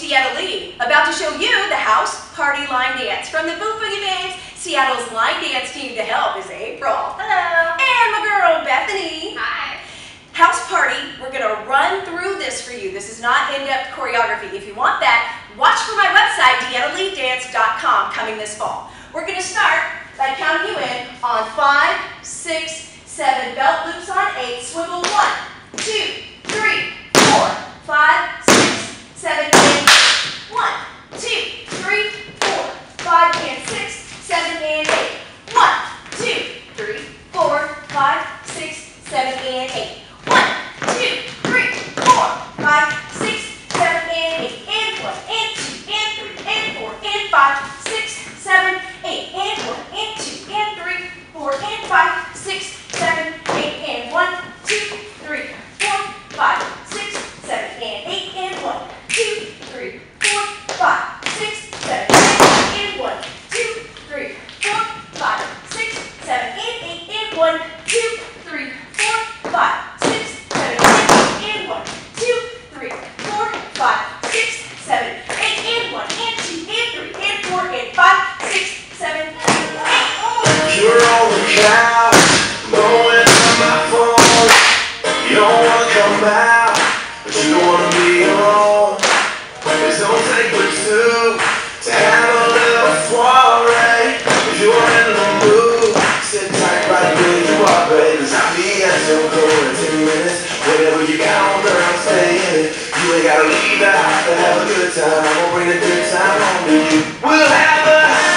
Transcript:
Deanna Lee, about to show you the house party line dance. From the Boot Boogie Babes, Seattle's line dance team to help is April. Hello. And my girl, Bethany. Hi. House party, we're going to run through this for you. This is not in-depth choreography. If you want that, watch for my website, DeAnnaLeedance.com, coming this fall. We're going to start by counting you in on 5, 6, 7, belt loops on 8, swivel 1, 2, 3, 4, 5, 6, 7, 8, 1, 2, 3, 4, 5, and 6, 7, and 8. 1, 2, 3, 4, 5, 6, 7, and 8. 1, 2, 3, 4, 5, 6, 7, and 8. And 1, and 2, and 3, and 4, and 5, 6, 7, 8. And 1, and 2, and 3, 4, and 5, 6, 7, 8. And 1, 2, 3, 4, 5, 6, 7, and 8. And 1, 2, 3, 4, 5, 6, 7, 8. And 1, 2, 3, 4, 5, 6, 7, and 8. And 1, 2, 3, 4, 5, 6, 7, 8. And 1, 2, 3, 4, 5, 6, 7, 8. And 1, and 2, and 3, and 4, and 5, 6, 7, 8. You're on the couch, blowing up my phone. You don't wanna come out, but you don't wanna be alone. It don't take but two to have a little soiree. If you're in the mood, sit tight right where you are, baby. 'Cause I'll be at your door in 10 minutes. Whatever you got on, girl, stay in it. You ain't gotta leave the house to have a good time. I'm gonna bring a good time home to you. We'll have a